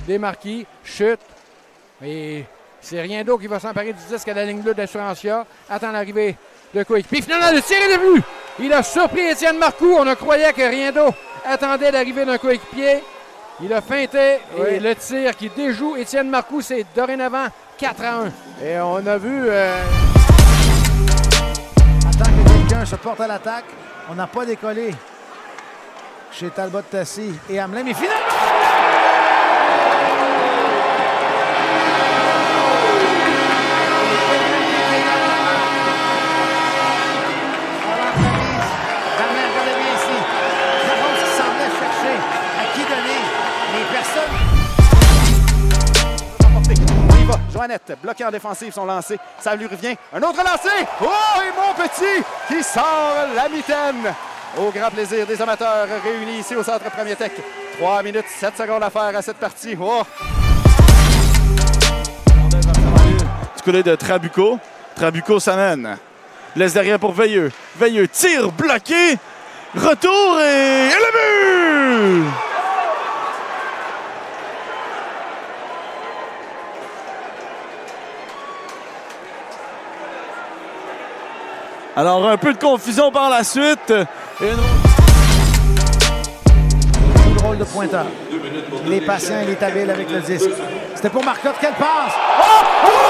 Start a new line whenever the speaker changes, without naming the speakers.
Desmarquis, chute. Et c'est Riendo qui va s'emparer du disque à la ligne bleue d'Assurantia. Attend l'arrivée de coéquipier. Finalement, le tir est devenu. Il a surpris Étienne Marcoux. On a croyait que Riendo attendait l'arrivée d'un coéquipier. Il a feinté et le tir qui déjoue Étienne Marcoux, c'est dorénavant 4-1.
Et on a vu...
Attends que quelqu'un se porte à l'attaque. On n'a pas décollé chez Talbot-Tassi et Hamelin, mais finalement...
Joannette, bloqué en défensive, son lancé. Ça lui revient. Un autre lancé. Oh, et mon petit qui sort la mitaine. Au grand plaisir des amateurs réunis ici au Centre Premier Tech. 3 minutes, 7 secondes à faire à cette partie. Oh.
Du côté de Trabuco. Trabuco s'amène. Laisse derrière pour Veilleux. Veilleux tire, bloqué. Retour et le but! Alors, un peu de confusion par la suite.
Le rôle de pointeur. Il est patient, il est habile avec le disque. C'était pour Marcotte, quelle passe! Oh! Oh!